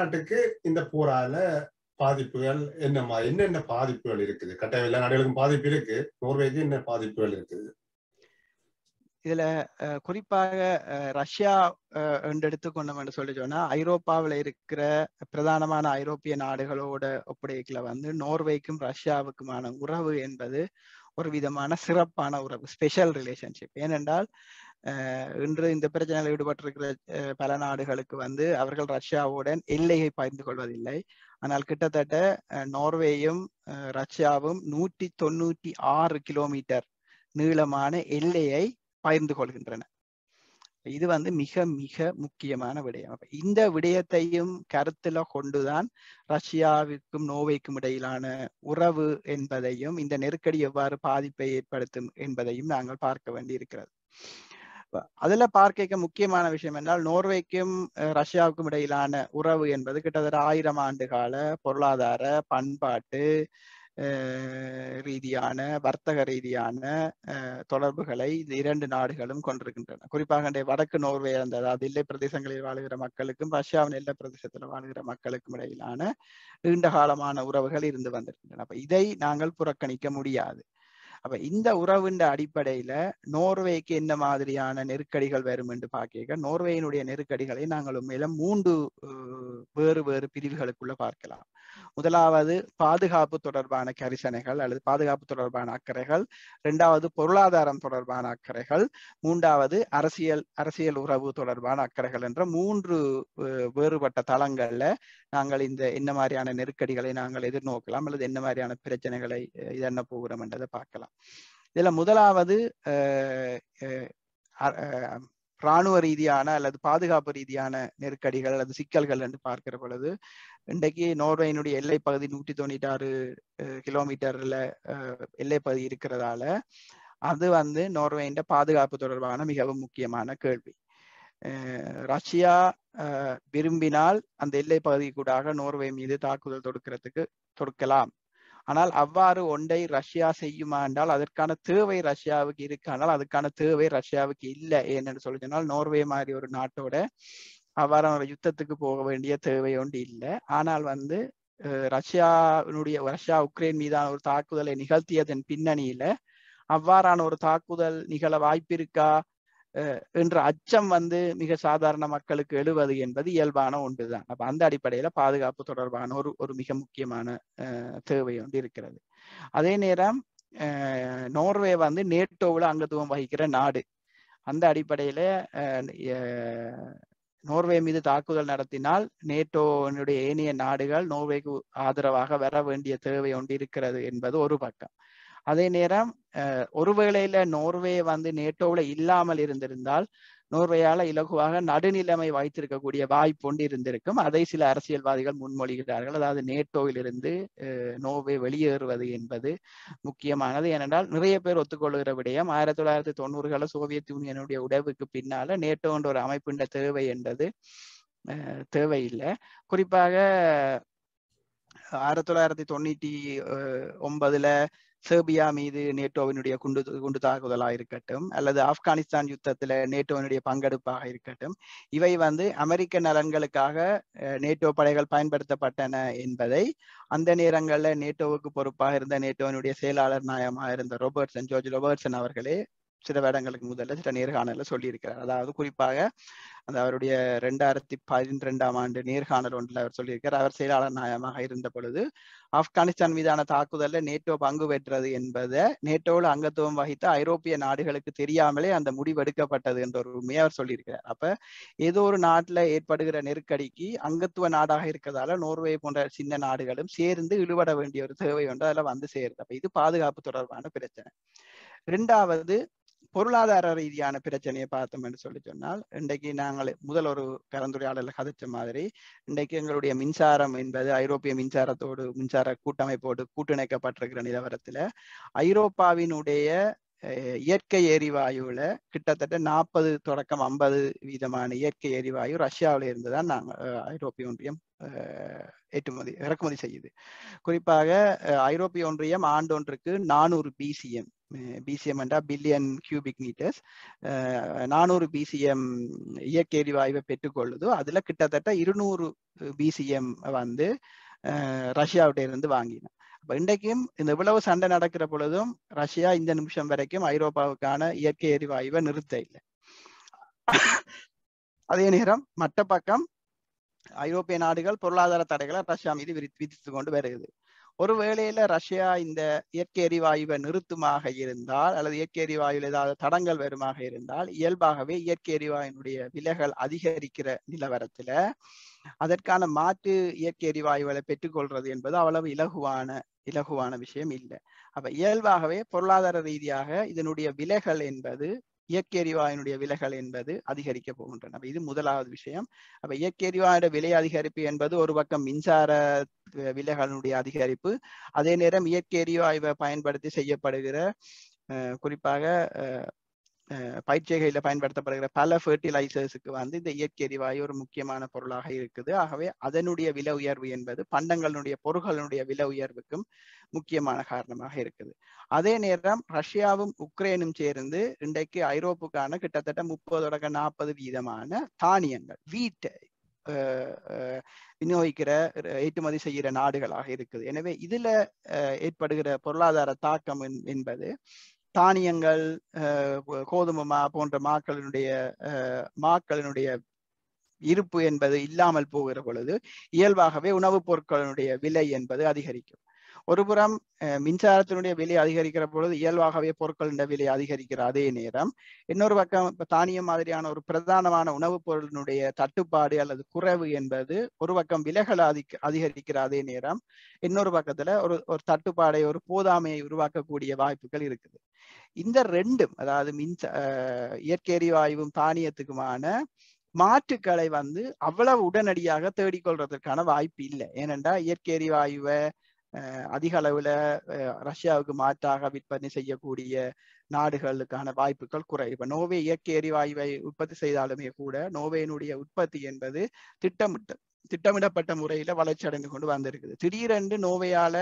நாட்டுக்கு இந்த போரால பாதிப்புகள் என்னென்ன பாதிப்புகள் இருக்குது? கட்டாயம் எல்லா நாடுகளுக்கும் பாதிப்பு இருக்கு. நோர்வேக்கு என்ன பாதிப்புகள் இருக்குது? இதுல குறிப்பாக ரஷ்யா என்று எடுத்துக்கொண்டோம் என்று சொல்லி சொன்னா, ஐரோப்பாவில் இருக்கிற பிரதானமான ஐரோப்பிய நாடுகளோட ஒப்படைக்கல வந்து நோர்வேக்கும் ரஷ்யாவுக்குமான உறவு என்பது ஒரு விதமான சிறப்பான உறவு, ஸ்பெஷல் ரிலேஷன்ஷிப். ஏனென்றால் இன்று இந்த பிரச்சனையில் ஈடுபட்டிருக்கிற பல நாடுகளுக்கு வந்து அவர்கள் ரஷ்யாவுடன் எல்லையை பகிர்ந்து கொள்வதில்லை. ஆனால் கிட்டத்தட்ட நோர்வேயும் ரஷ்யாவும் 196 கிலோமீட்டர் நீளமான எல்லையை பகிர்ந்து கொள்கின்றன. இது வந்து மிக மிக முக்கியமான விடயம். இந்த விடயத்தையும் கருத்துல கொண்டுதான் ரஷ்யாவிற்கும் நோர்வேக்கும் இடையிலான உறவு என்பதையும் இந்த நெருக்கடி எவ்வாறு பாதிப்பை ஏற்படுத்தும் என்பதையும் நாங்கள் பார்க்க வேண்டி இருக்கிறது. அதுல பார்க்க முக்கியமான விஷயம் என்றால் நோர்வேக்கும் ரஷ்யாவுக்கும் இடையிலான உறவு என்பது கிட்டத்தட்ட 1000 ஆண்டு கால பொருளாதார பண்பாட்டு ரீதியான வர்த்தக ரீதியான தொடர்புகளை இந்த இரண்டு நாடுகளும் கொண்டிருக்கின்றன. குறிப்பாக வடக்கு நோர்வே அதாவது எல்லை பிரதேசங்களில் வாழ்கிற மக்களுக்கும் ரஷ்யாவின் எல்லை பிரதேசத்தில் வாழ்கிற மக்களுக்கும் இடையிலான நீண்ட காலமான உறவுகள் இருந்து வந்திருக்கின்றன. அப்ப இதை நாங்கள் புறக்கணிக்க முடியாது. அப்ப இந்த உறவின் அடிப்படையில நோர்வேக்கு என்ன மாதிரியான நெருக்கடிகள் வரும் என்று பார்க்க நோர்வேயினுடைய நெருக்கடிகளை நாங்கள் உண்மையில 3 வேறு வேறு பிரிவுகளுக்குள்ள பார்க்கலாம். முதலாவது பாதுகாப்பு தொடர்பான கரிசனைகள் அல்லது பாதுகாப்பு தொடர்பான அக்கறைகள், இரண்டாவது பொருளாதாரம் தொடர்பான அக்கறைகள், மூன்றாவது அரசியல் உறவு தொடர்பான அக்கறைகள் என்ற 3 வேறுபட்ட தளங்கள்ல நாங்கள் இந்த என்ன மாதிரியான நெருக்கடிகளை நாங்கள் எதிர்நோக்கலாம் அல்லது என்ன மாதிரியான பிரச்சனைகளை இதென்ன போகிறோம் என்றதை பார்க்கலாம். இதுல முதலாவது இராணுவ ரீதியான அல்லது பாதுகாப்பு ரீதியான நெருக்கடிகள் அல்லது சிக்கல்கள் என்று பார்க்கிற பொழுது இன்றைக்கு நோர்வேயினுடைய எல்லை பகுதி 196 கிலோமீட்டர்ல எல்லை பகுதி இருக்கிறதால அது வந்து நோர்வேயின் பாதுகாப்பு தொடர்பான மிகவும் முக்கியமான கேள்வி. ரஷ்யா விரும்பினால் அந்த எல்லை பகுதி கூடாக நோர்வே மீது தாக்குதல் தொடுக்கலாம். ஆனால் அவ்வாறு ஒன்றை ரஷ்யா செய்யுமா என்றால் அதற்கான தேவை ரஷ்யாவுக்கு இருக்கானால் அதுக்கான தேவை ரஷ்யாவுக்கு இல்லை. ஏன்னு சொல்லி சொன்னால் நோர்வே மாதிரி ஒரு நாட்டோட அவ்வாறான யுத்தத்துக்கு போக வேண்டிய தேவை ஒன்று இல்லை. ஆனால் வந்து ரஷ்யா உக்ரைன் மீதான ஒரு தாக்குதலை நிகழ்த்தியதன் பின்னணியில அவ்வாறான ஒரு தாக்குதல் நிகழ வாய்ப்பிருக்கா என்ற அச்சம் வந்து மிக சாதாரண மக்களுக்கு எழுவது என்பது இயல்பான ஒன்றுதான். அப்ப அந்த அடிப்படையில பாதுகாப்பு தொடர்பான ஒரு மிக முக்கியமான தேவை ஒன்று இருக்கிறது. அதே நேரம் நோர்வே வந்து நேட்டோவில் அங்கத்துவம் வகிக்கிற நாடு. அந்த அடிப்படையில நோர்வே மீது தாக்குதல் நடத்தினால் நேட்டோனுடைய ஏனைய நாடுகள் நோர்வேக்கு ஆதரவாக வர வேண்டிய தேவை ஒன்று இருக்கிறது என்பது ஒரு பக்கம். அதே நேரம் ஒருவேளையில நோர்வே வந்து நேட்டோவில் இல்லாமல் இருந்திருந்தால் நோர்வேயால இலகுவாக நடுநிலைமை வைத்திருக்கக்கூடிய வாய்ப்பு ஒன்று இருந்திருக்கும். அதை சில அரசியல்வாதிகள் முன்மொழிகிறார்கள். அதாவது நேட்டோவில் இருந்து நோர்வே வெளியேறுவது என்பது முக்கியமானது. ஏனென்றால் நிறைய பேர் ஒத்துக்கொள்கிற விடயம் 1990களில் சோவியத் யூனியனுடைய உடைவுக்கு பின்னால நேட்டோ என்ற ஒரு அமைப்பின் தேவை என்பது தேவையில்லை. குறிப்பாக 1999 செர்பியா மீது நேட்டோவினுடைய குண்டு தாக்குதலாக இருக்கட்டும் அல்லது ஆப்கானிஸ்தான் யுத்தத்துல நேட்டோவினுடைய பங்கெடுப்பாக இருக்கட்டும், இவை வந்து அமெரிக்க நலன்களுக்காக நேட்டோ படைகள் பயன்படுத்தப்பட்டன என்பதை அந்த நேரங்களில் நேட்டோவுக்கு பொறுப்பாக இருந்த நேட்டோவினுடைய செயலாளர் நாயகமாக இருந்த ஜார்ஜ் ரொபர்ட்சன் அவர்களே சில வருடங்களுக்கு முதல்ல சில நேர்காணல சொல்லியிருக்கிறார். அதாவது குறிப்பாக அந்த அவருடைய 2012ஆம் ஆண்டு நேர்காணல் ஒன்றில் அவர் சொல்லியிருக்கிறார். அவர் செயலாளர் நாயகமாக இருந்த பொழுது ஆப்கானிஸ்தான் மீதான தாக்குதல்ல நேட்டோ பங்கு பெற்றது என்பதை நேட்டோவில் அங்கத்துவம் வகித்த ஐரோப்பிய நாடுகளுக்கு தெரியாமலே அந்த முடிவெடுக்கப்பட்டது என்ற ஒரு உண்மையை அவர் சொல்லியிருக்கிறார். அப்ப ஏதோ ஒரு நாட்டுல ஏற்படுகிற நெருக்கடிக்கு அங்கத்துவ நாடாக இருக்கிறதால நோர்வே போன்ற சின்ன நாடுகளும் சேர்ந்து இழுபட வேண்டிய ஒரு தேவை ஒன்று அதில் வந்து சேருது. அப்ப இது பாதுகாப்பு தொடர்பான பிரச்சனை. இரண்டாவது பொருளாதார ரீதியான பிரச்சனையை பார்த்தோம் என்று சொல்லி சொன்னால் இன்றைக்கு நாங்கள் முதல் ஒரு கலந்துரையாடல கதைச்ச மாதிரி இன்றைக்கு எங்களுடைய மின்சாரம் என்பது ஐரோப்பிய மின்சார கூட்டமைப்போடு கூட்டிணைக்கப்பட்டிருக்கிற நிலவரத்துல ஐரோப்பாவினுடைய இயற்கை எரிவாயுல கிட்டத்தட்ட 40 தொடக்கம் 50% இயற்கை எரிவாயு ரஷ்யாவில இருந்துதான் நாங்கள் ஐரோப்பிய ஒன்றியம் இறக்குமதி செய்யுது. குறிப்பாக ஐரோப்பிய ஒன்றியம் ஆண்டொன்றுக்கு 400 BCM BCM என்றா பில்லியன் கியூபிக் மீட்டர்ஸ் 400 BCM இயற்கை எரிவாயுவை பெற்றுக்கொள்ளுதோ அதுல கிட்டத்தட்ட 200 BCM வந்து ரஷ்யாவிட்ட இருந்து வாங்கினோம். அப்ப இன்றைக்கும் இந்த இவ்வளவு சண்டை நடக்கிற பொழுதும் ரஷ்யா இந்த நிமிஷம் வரைக்கும் ஐரோப்பாவுக்கான இயற்கை எரிவாயுவை நிறுத்த இல்லை. அதே நேரம் மற்ற பக்கம் ஐரோப்பிய நாடுகள் பொருளாதார தடைகளை ரஷ்யா மீது விதித்து கொண்டு வருகிறது. ஒரு வேளையில ரஷ்யா இந்த இயற்கை எரிவாயுவை நிறுத்துமாக இருந்தால் அல்லது இயற்கை எரிவாயுவில் ஏதாவது தடங்கள் வருமாக இருந்தால் இயல்பாகவே இயற்கை எரிவாயுடைய விலைகள் அதிகரிக்கிற நிலவரத்துல அதற்கான மாற்று இயற்கை எரிவாயுகளை பெற்றுக்கொள்றது என்பது அவ்வளவு இலகுவான விஷயம் இல்லை. அப்ப இயல்பாகவே பொருளாதார ரீதியாக இதனுடைய விலைகள் என்பது இயற்கை எரிவாயுடைய விலைகள் என்பது அதிகரிக்க போகின்றன. இது முதலாவது விஷயம். அப்ப இயற்கை எரிவாயுடைய விலை அதிகரிப்பு என்பது ஒரு பக்கம் மின்சார விலைகளுடைய அதிகரிப்பு, அதே நேரம் இயற்கை எரிவாயுவை பயன்படுத்தி செய்யப்படுகிற குறிப்பாக பயிற்சிகையில பயன்படுத்தப்படுகிற பல ஃபெர்டிலைசர்ஸுக்கு வந்து இந்த இயற்கை எரிவாயு ஒரு முக்கியமான பொருளாக இருக்குது. ஆகவே அதனுடைய விலை உயர்வு என்பது பண்டங்களுடைய பொருட்களுடைய விலை உயர்வுக்கும் முக்கியமான காரணமாக இருக்குது. அதே நேரம் ரஷ்யாவும் உக்ரைனும் சேர்ந்து இன்றைக்கு ஐரோப்புக்கான கிட்டத்தட்ட 30-40% தானியங்கள் வீட் விநியோகிக்கிற ஏற்றுமதி செய்கிற நாடுகளாக இருக்குது. எனவே இதுல ஏற்படுகிற பொருளாதார தாக்கம் என்பது தானியங்கள் கோதுமை போன்ற மாக்களினுடைய இருப்பு என்பது இல்லாமல் போகிற பொழுது இயல்பாகவே உணவுப் பொருட்களினுடைய விலை என்பது அதிகரிக்கும். ஒருபுறம் மின்சாரத்தினுடைய விலை அதிகரிக்கிற பொழுது இயல்பாகவே பொருட்களின் விலை அதிகரிக்கிற அதே நேரம் இன்னொரு பக்கம் இப்ப தானியம் மாதிரியான ஒரு பிரதானமான உணவுப் பொருளினுடைய தட்டுப்பாடு அல்லது குறைவு என்பது ஒரு பக்கம் விலைகளை அதிகரிக்கிற அதே நேரம் இன்னொரு பக்கத்துல ஒரு தட்டுப்பாடை ஒரு போதாமையை உருவாக்கக்கூடிய வாய்ப்புகள் இருக்குது. இந்த ரெண்டும் அதாவது இயற்கை எரிவாயுவும் தானியத்துக்குமான மாற்றுக்களை வந்து அவ்வளவு உடனடியாக தேடிக்கொள்றதுக்கான வாய்ப்பு இல்லை. ஏனென்றா இயற்கை எரிவாயுவை அதிக அளவுல ரஷ்யாவுக்கு மாற்றாக விற்பனை செய்யக்கூடிய நாடுகளுக்கான வாய்ப்புகள் குறை. இப்ப நோர்வே இயற்கை எரிவாயுவை உற்பத்தி செய்தாலுமே கூட நோர்வேயினுடைய உற்பத்தி என்பது திட்டமிடப்பட்ட முறையில வளர்ச்சி அடைந்து கொண்டு வந்திருக்குது. திடீரென்று நோர்வேயால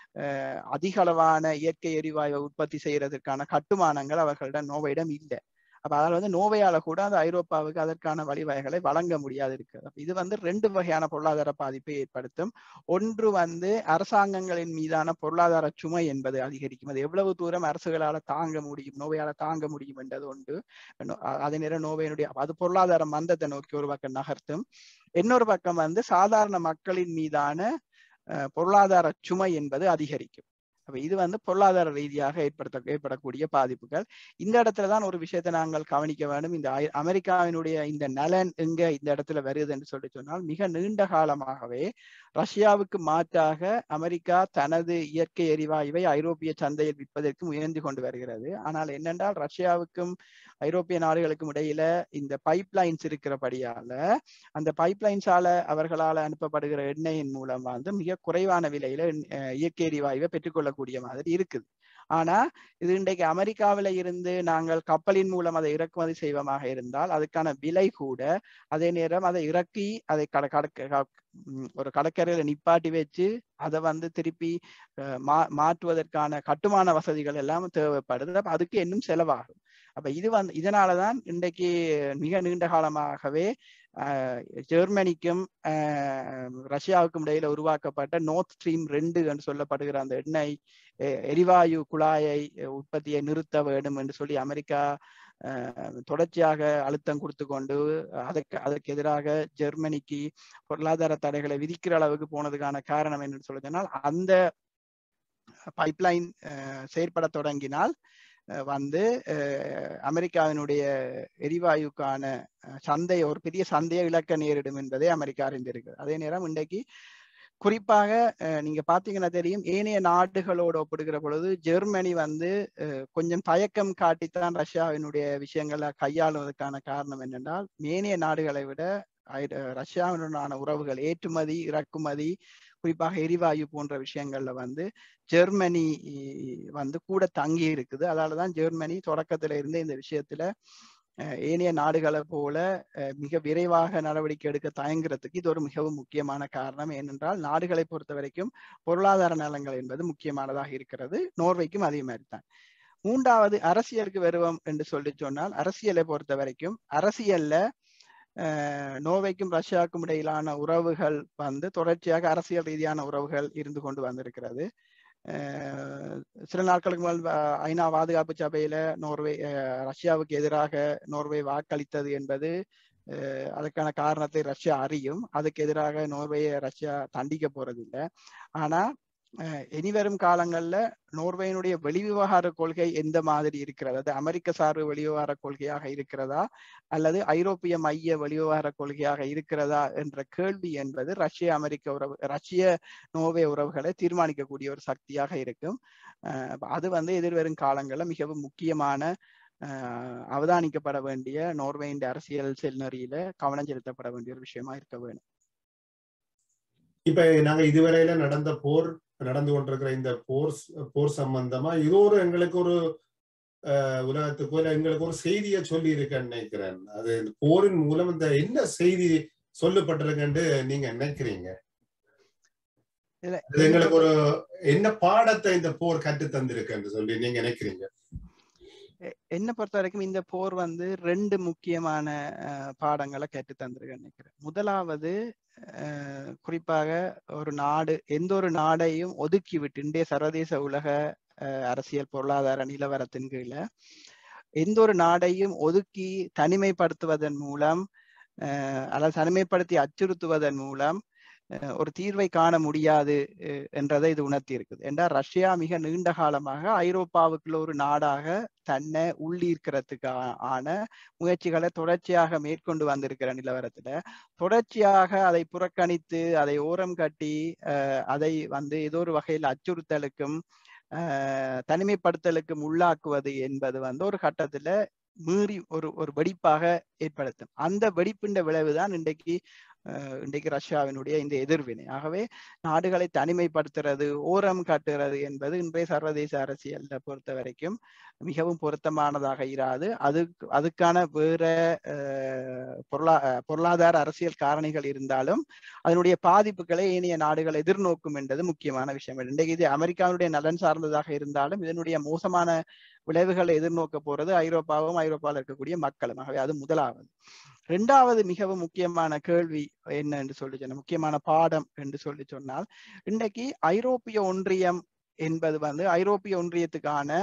அதிக அளவான இயற்கை எரிவாயுவை உற்பத்தி செய்யறதுக்கான கட்டுமானங்கள் அவர்களிடம் நோர்வேயிடம் இல்லை. அப்ப அதில் வந்து நோர்வேயால கூட அந்த ஐரோப்பாவுக்கு அதற்கான வழிவகைகளை வழங்க முடியாது இருக்குது. இது வந்து 2 வகையான பொருளாதார பாதிப்பை ஏற்படுத்தும். ஒன்று வந்து அரசாங்கங்களின் மீதான பொருளாதார சுமை என்பது அதிகரிக்கும். அது எவ்வளவு தூரம் அரசுகளால தாங்க முடியும், நோர்வேயால தாங்க முடியும் என்றது ஒன்று. அதே நேரம் நோர்வேயினுடைய அது பொருளாதார மந்தத்தை நோக்கி ஒரு பக்கம் நகர்த்தும். இன்னொரு பக்கம் வந்து சாதாரண மக்களின் மீதான பொருளாதார சுமை என்பது அதிகரிக்கும். அப்ப இது வந்து பொருளாதார ரீதியாக ஏற்படக்கூடிய பாதிப்புகள். இந்த இடத்துலதான் ஒரு விஷயத்தை நாங்கள் கவனிக்க வேண்டும். இந்த அமெரிக்காவினுடைய இந்த நலன் எங்க இந்த இடத்துல வருது என்று சொல்லி சொன்னால் மிக நீண்ட காலமாகவே ரஷ்யாவுக்கு மாற்றாக அமெரிக்கா தனது இயற்கை எரிவாயுவை ஐரோப்பிய சந்தையில் விற்பதற்கு முயன்று கொண்டு வருகிறது. ஆனால் என்னென்றால் ரஷ்யாவுக்கும் ஐரோப்பிய நாடுகளுக்கும் இடையில இந்த பைப்லைன்ஸ் இருக்கிறபடியால அந்த பைப்லைன்ஸால அவர்களால் அனுப்பப்படுகிற எண்ணெயின் மூலம் வந்து மிக குறைவான விலையில இயற்கை எரிவாயுவை பெற்றுக்கொள்ளக்கூடிய மாதிரி இருக்குது. ஆனா இது இன்றைக்கு அமெரிக்காவில இருந்து நாங்கள் கப்பலின் மூலம் அதை இறக்குமதி செய்வமாக இருந்தால் அதுக்கான விலை கூட, அதே நேரம் அதை இறக்கி அதை ஒரு கடற்கரையில நிப்பாட்டி வச்சு அதை வந்து திருப்பி மாற்றுவதற்கான கட்டுமான வசதிகள் எல்லாம் தேவைப்படுது. அப்ப அதுக்கு இன்னும் செலவாகும். அப்ப இது வந்து இதனாலதான் இன்றைக்கு மிக நீண்ட காலமாகவே ஜெர்மனிக்கும் ரஷ்யாவுக்கும் இடையில உருவாக்கப்பட்ட நோர்த் ஸ்ட்ரீம் 2 என்று சொல்லப்படுகிற அந்த எண்ணெய் எரிவாயு குழாயை உற்பத்தியை நிறுத்த வேண்டும் என்று சொல்லி அமெரிக்கா தொடர்ச்சியாக அழுத்தம் கொடுத்து கொண்டு அதற்கு எதிராக ஜெர்மனிக்கு பொருளாதார தடைகளை விதிக்கிற அளவுக்கு போனதுக்கான காரணம் என்னன்னு சொல்லி சொன்னால் அந்த பைப்லைன் செயற்பட தொடங்கினால் வந்து அமெரிக்காவினுடைய எரிவாயுக்கான சந்தையை ஒரு பெரிய சந்தையை இழக்க நேரிடும் என்பதை அமெரிக்கா அறிந்திருக்கு. அதே நேரம் இன்றைக்கு குறிப்பாக நீங்க பாத்தீங்கன்னா தெரியும், ஏனைய நாடுகளோடு ஒப்பிடுகிற பொழுது ஜெர்மனி வந்து கொஞ்சம் தயக்கம் காட்டித்தான் ரஷ்யாவினுடைய விஷயங்களை கையாளுவதற்கான காரணம் என்னென்றால் ஏனைய நாடுகளை விட ரஷ்யாவுடனான உறவுகள் ஏற்றுமதி இறக்குமதி குறிப்பாக எரிவாயு போன்ற விஷயங்கள்ல வந்து ஜெர்மனி வந்து கூட தங்கி இருக்குது. அதனாலதான் ஜெர்மனி தொடக்கத்துல இருந்து இந்த விஷயத்துல ஏனைய நாடுகளை போல மிக விரைவாக நடவடிக்கை எடுக்க தயங்குறதுக்கு இது ஒரு மிகவும் முக்கியமான காரணம். ஏனென்றால் நாடுகளை பொறுத்த வரைக்கும் பொருளாதார நலங்கள் என்பது முக்கியமானதாக இருக்கிறது. நோர்வேக்கும் அதே மாதிரி தான். மூன்றாவது அரசியலுக்கு வருவோம் என்று சொல்லி சொன்னால், அரசியலை பொறுத்த வரைக்கும் அரசியல்ல நோர்வேக்கும் ரஷ்யாவுக்கும் இடையிலான உறவுகள் வந்து தொடர்ச்சியாக அரசியல் ரீதியான உறவுகள் இருந்து கொண்டு வந்திருக்கிறது. சில நாட்களுக்கு மேல் ஐநா பாதுகாப்பு சபையில நோர்வே ரஷ்யாவுக்கு எதிராக நோர்வே வாக்களித்தது என்பது அதுக்கான காரணத்தை ரஷ்யா அறியும். அதுக்கு எதிராக நோர்வேயை ரஷ்யா தண்டிக்க போறதில்லை. ஆனா இனிவரும் காலங்கள்ல நோர்வேயினுடைய வெளிவிவகார கொள்கை எந்த மாதிரி இருக்கிறது, அது அமெரிக்க சார்பு வெளிவிவகார கொள்கையாக இருக்கிறதா அல்லது ஐரோப்பிய மைய வெளிவிவகார கொள்கையாக இருக்கிறதா என்ற கேள்வி என்பது ரஷ்ய நோர்வே உறவுகளை தீர்மானிக்கக்கூடிய ஒரு சக்தியாக இருக்கும். அது வந்து எதிர்வரும் காலங்களில் மிகவும் முக்கியமான அவதானிக்கப்பட வேண்டிய நோர்வேயின் அரசியல் செல்நெறியில கவனம் செலுத்தப்பட வேண்டிய ஒரு விஷயமா இருக்க வேணும். இப்ப நாங்க இதுவரையில நடந்து கொண்டிருக்கிற இந்த போர் சம்பந்தமா இது ஒரு எங்களுக்கு ஒரு உலகத்துக்கு எங்களுக்கு ஒரு செய்தியை சொல்லி இருக்கேன்னு நினைக்கிறேன். அது போரின் மூலம் இந்த என்ன செய்தி சொல்லப்பட்டிருக்குன்னு நீங்க நினைக்கிறீங்க? எங்களுக்கு ஒரு என்ன பாடத்தை இந்த போர் கற்று தந்திருக்குன்னு சொல்லி நீங்க நினைக்கிறீங்க? என்னை பொறுத்த வரைக்கும் இந்த போர் வந்து 2 முக்கியமான பாடங்களை கற்று தந்திருக்குன்னு நினைக்கிறேன். முதலாவது, குறிப்பாக எந்த ஒரு நாடையும் ஒதுக்கி விட்டு இன்றைய சர்வதேச உலக அரசியல் பொருளாதார நிலவரத்தின் கீழ எந்த ஒரு நாடையும் ஒதுக்கி தனிமைப்படுத்துவதன் மூலம் அல்லது தனிமைப்படுத்தி அச்சுறுத்துவதன் மூலம் ஒரு தீர்வை காண முடியாது என்றதை இது உணர்த்தி இருக்குது. என்றால் ரஷ்யா மிக நீண்ட காலமாக ஐரோப்பாவுக்குள்ள ஒரு நாடாக தன்னை உள்ளீர்க்கிறதுக்கான முயற்சிகளை தொடர்ச்சியாக மேற்கொண்டு வந்திருக்கிற நிலவரத்துல தொடர்ச்சியாக அதை புறக்கணித்து அதை ஓரம் கட்டி அதை வந்து ஏதோ ஒரு வகையில் அச்சுறுத்தலுக்கும் தனிமைப்படுத்தலுக்கும் உள்ளாக்குவது என்பது வந்து ஒரு கட்டத்துல மீறி ஒரு வெடிப்பாக ஏற்படுத்தும். அந்த வெடிப்பின் விளைவுதான் இன்றைக்கு ரஷ்யாவினுடைய இந்த எதிர்வினை. ஆகவே நாடுகளை தனிமைப்படுத்துறது, ஓரம் காட்டுறது என்பது இன்றைய சர்வதேச அரசியலை பொறுத்த வரைக்கும் மிகவும் பொருத்தமானதாக இராது. அதுக்கான வேற பொருளாதார அரசியல் காரணிகள் இருந்தாலும் அதனுடைய பாதிப்புகளை ஏனைய நாடுகள் எதிர்நோக்கும் என்பது முக்கியமான விஷயம். இன்றைக்கு இது அமெரிக்காவுடைய நலன் சார்ந்ததாக இருந்தாலும் இதனுடைய மோசமான விளைவுகளை எதிர்நோக்க போறது ஐரோப்பாவும் ஐரோப்பாவில் இருக்கக்கூடிய மக்களும். ஆகவே அது முதலாவது. 2வது மிகவும் முக்கியமான கேள்வி என்ன என்று சொல்லி சொன்ன முக்கியமான பாடம் என்று சொல்லி சொன்னால், இன்றைக்கு ஐரோப்பிய ஒன்றியம் என்பது வந்து ஐரோப்பிய ஒன்றியத்துக்கான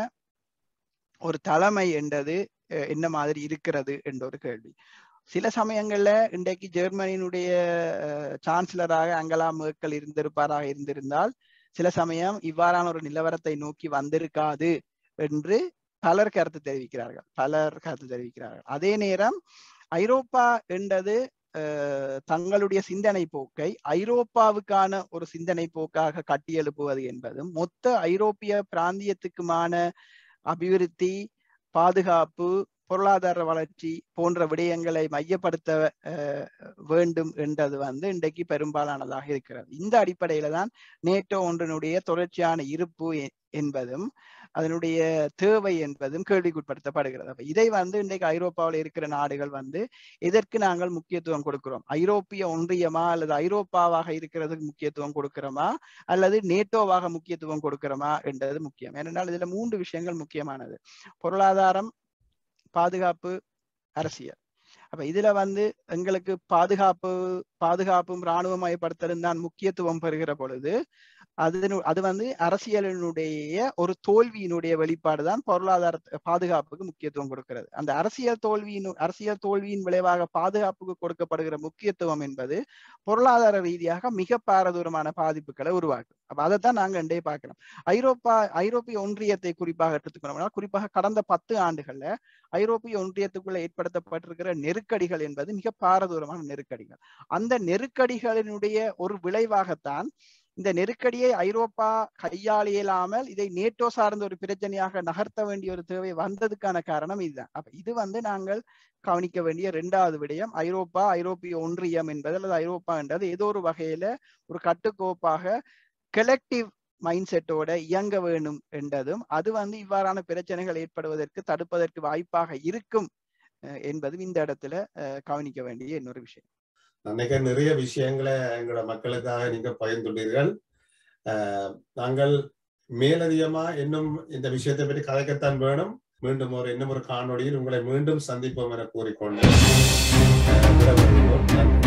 ஒரு தலைமை என்றது என்ன மாதிரி இருக்கிறது என்ற ஒரு கேள்வி. சில சமயங்கள்ல இன்றைக்கு ஜெர்மனியினுடைய சான்சலராக அங்கலா மேர்க்கல் இருந்திருந்தால் சில சமயம் இவ்வாறான ஒரு நிலவரத்தை நோக்கி வந்திருக்காது என்று பலர் கருத்து தெரிவிக்கிறார்கள். அதே நேரம் ஐரோப்பா என்றது தங்களுடைய சிந்தனை போக்கை ஐரோப்பாவுக்கான ஒரு சிந்தனை போக்காக கட்டியெழுப்புவது என்பதும் மொத்த ஐரோப்பிய பிராந்தியத்துக்குமான அபிவிருத்தி, பாதுகாப்பு, பொருளாதார வளர்ச்சி போன்ற விடயங்களை மையப்படுத்த வேண்டும் என்றது வந்து இன்றைக்கு பெரும்பாலானதாக இருக்கிறது. இந்த அடிப்படையில தான் நேட்டோ ஒன்றினுடைய தொடர்ச்சியான இருப்பு என்பதும் அதனுடைய தேவை என்பதும் கேள்விக்குட்படுத்தப்படுகிறது. அப்ப இதை வந்து இன்றைக்கு ஐரோப்பாவில் இருக்கிற நாடுகள் வந்து எதற்கு நாங்கள் முக்கியத்துவம் கொடுக்கிறோம், ஐரோப்பிய ஒன்றியமா அல்லது ஐரோப்பாவாக இருக்கிறதுக்கு முக்கியத்துவம் கொடுக்கிறோமா அல்லது நேட்டோவாக முக்கியத்துவம் கொடுக்கிறோமா என்றது முக்கியம். ஏனென்றால் இதுல 3 விஷயங்கள் முக்கியமானது: பொருளாதாரம், பாதுகாப்பு, அரசியல். அப்ப இதுல வந்து எங்களுக்கு பாதுகாப்பும் இராணுவமயப்படுத்தலும் தான் முக்கியத்துவம் பெறுகிற பொழுது அது வந்து அரசியலினுடைய ஒரு தோல்வியினுடைய வெளிப்பாடுதான் பாதுகாப்புக்கு முக்கியத்துவம் கொடுக்கிறது. அந்த அரசியல் தோல்வியின் விளைவாக பாதுகாப்புக்கு கொடுக்கப்படுகிற முக்கியத்துவம் என்பது பொருளாதார ரீதியாக மிக பாரதூரமான பாதிப்புகளை உருவாக்கும். அப்ப அதைத்தான் நாங்க இன்றைய பார்க்கிறோம். ஐரோப்பிய ஒன்றியத்தை குறிப்பாக எடுத்துக்கணும்னா, குறிப்பாக கடந்த 10 ஆண்டுகள்ல ஐரோப்பிய ஒன்றியத்துக்குள்ள ஏற்படுத்தப்பட்டிருக்கிற நெருக்கடிகள் என்பது மிக பாரதூரமான நெருக்கடிகள். அந்த நெருக்கடிகளினுடைய ஒரு விளைவாகத்தான் இந்த நெருக்கடியை ஐரோப்பா கையாள இயலாமல் இதை நேட்டோ சார்ந்த ஒரு பிரச்சனையாக நகர்த்த வேண்டிய ஒரு தேவை வந்ததுக்கான காரணம் இதுதான். அப்ப இது வந்து நாங்கள் கவனிக்க வேண்டிய 2வது விடயம். ஐரோப்பிய ஒன்றியம் என்பது அல்லது ஐரோப்பா என்றது ஏதோ ஒரு வகையில ஒரு கட்டுக்கோப்பாக கலெக்டிவ் மைண்ட் செட்டோட இயங்க வேணும் என்றதும் அது வந்து இவ்வாறான பிரச்சனைகள் ஏற்படுவதற்கு தடுப்பதற்கு வாய்ப்பாக இருக்கும் என்பதும் இந்த இடத்துல கவனிக்க வேண்டிய இன்னொரு விஷயம். நிறைய விஷயங்களை எங்களோட மக்களுக்காக நீங்க பகிர்ந்துள்ளீர்கள். நாங்கள் மேலதிகமா இன்னும் இந்த விஷயத்தை பற்றி கதைக்கத்தான் வேணும். மீண்டும் இன்னும் ஒரு காணொளியில் உங்களை மீண்டும் சந்திப்போம் என கூறிக்கொண்டு விடைபெறுகிறோம். நன்றி.